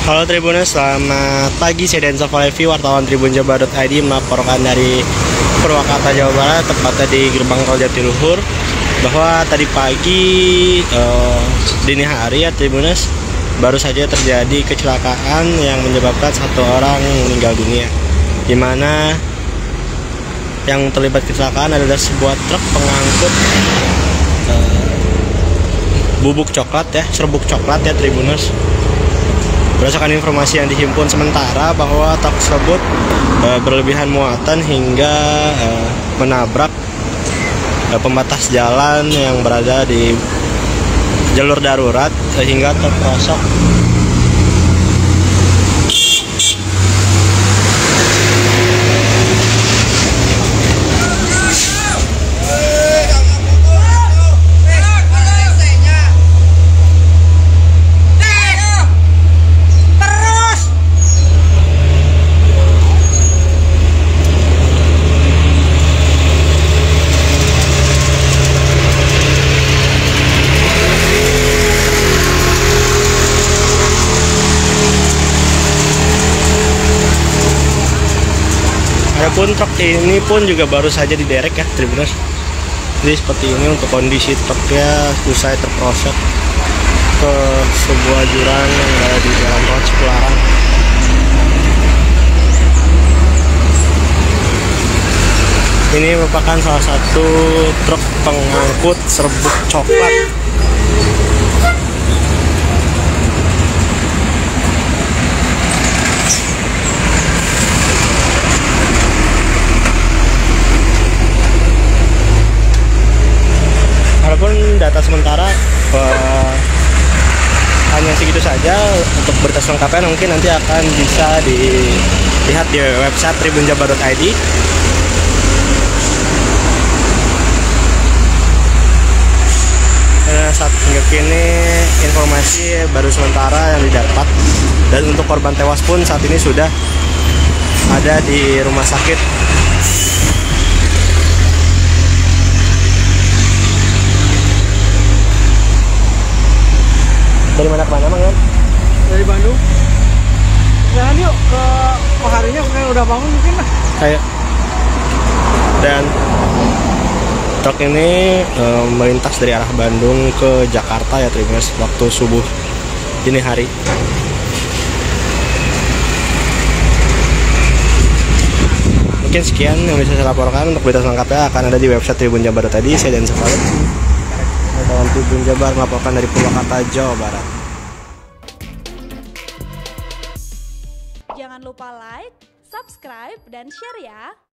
Halo Tribuners, selamat pagi. Saya Denso Valevi, wartawan tribunjabar.id melaporkan dari Purwakarta, Jawa Barat, tepatnya di gerbang tol Jatiluhur. Bahwa tadi pagi dini hari ya Tribuners, baru saja terjadi kecelakaan yang menyebabkan satu orang meninggal dunia, di mana yang terlibat kecelakaan adalah sebuah truk pengangkut bubuk coklat ya, serbuk coklat ya Tribuners. Berdasarkan informasi yang dihimpun sementara bahwa truk tersebut berlebihan muatan hingga menabrak pembatas jalan yang berada di jalur darurat sehingga terperosok. Adapun truk ini pun juga baru saja diderek ya Tribuners. Jadi seperti ini untuk kondisi truknya usai terperosok ke sebuah jurang yang ada di jalan tol Cipularang. Ini merupakan salah satu truk pengangkut serbuk coklat. Walaupun data sementara hanya segitu saja, untuk berita selengkapnya mungkin nanti akan bisa dilihat di website tribunjabar.id. Saat hingga kini informasi baru sementara yang didapat, dan untuk korban tewas pun saat ini sudah ada di rumah sakit. Dari mana ke mana, Mang? Dari Bandung. Jalan yuk ke harinya, kayak udah bangun mungkin lah. Kayak. Dan truk ini melintas dari arah Bandung ke Jakarta ya Tribuners, waktu subuh dini hari. Mungkin sekian yang bisa saya laporkan. Untuk berita selengkapnya akan ada di website tribunjabar.id. Saya Denso Valevi, wartawan Tribun Jabar, melaporkan dari Purwakarta, Jawa Barat. Jangan lupa like, subscribe, dan share ya.